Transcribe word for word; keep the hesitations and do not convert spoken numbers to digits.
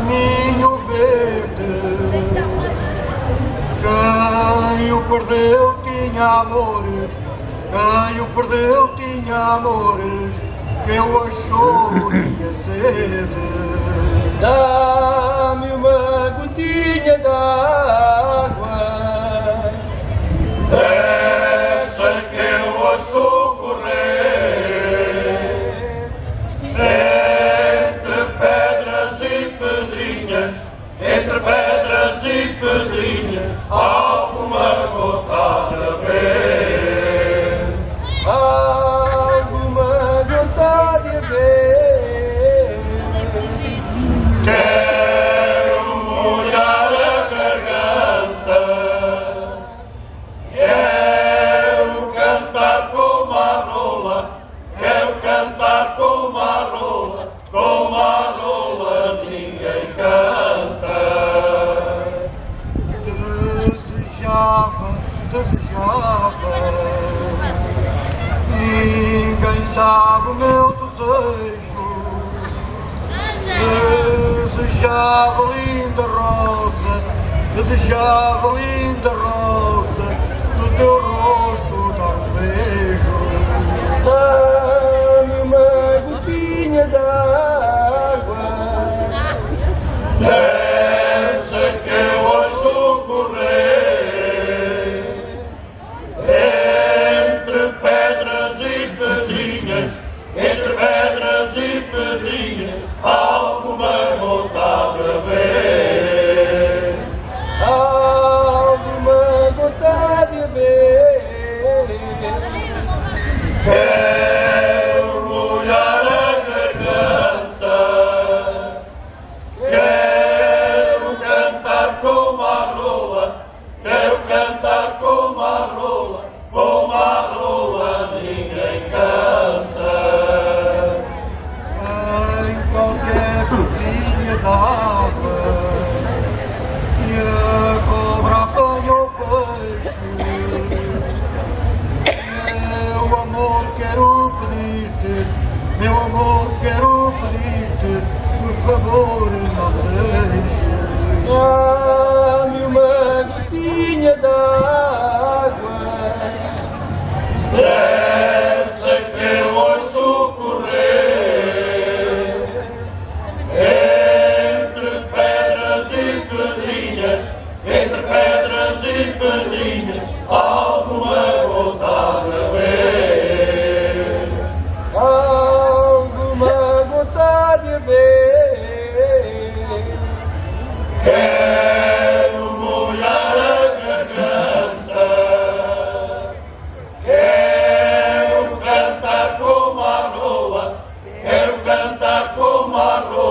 caminho verde. Quem o perdeu tinha amores, quem o perdeu tinha amores, quem o achou tinha sede. Dá-me uma gotinha d'água, essa que eu ouço correr, entre pedras e pedrinhas, entre pedras e pedrinhas, alguma gota de ver, alguma gota de ver. Quero molhar a garganta, quero cantar como a rola, quero cantar como a rola, como a rola ninguém canta. Desejava, desejava, ninguém sabe o meu desejo. Desejava linda rosa, desejava linda rosa, no teu rosto dar um beijo. Dá-me uma gotinha d'água, Dessa que eu ouço correr, entre pedras e pedrinhas, entre pedras e pedrinhas, alguma gota de ver, alguma gota de ver. quero molhar a garganta, quero cantar como a rola, quero cantar como a rola, como a rola ninguém canta. Em qualquer cozinha d'água, e a cobra apanha o peixe. Meu amor, quero pedir-te, meu amor, quero pedir-te, por favor, não me deixes. Dá-me uma gotinha d'água, Dessa que eu ouço correr, entre pedras e pedrinhas, entre pedras e pedrinhas, alguma gota de ver, alguma gota de ver. quero molhar a garganta, quero cantar como a rola, quero cantar como a rola.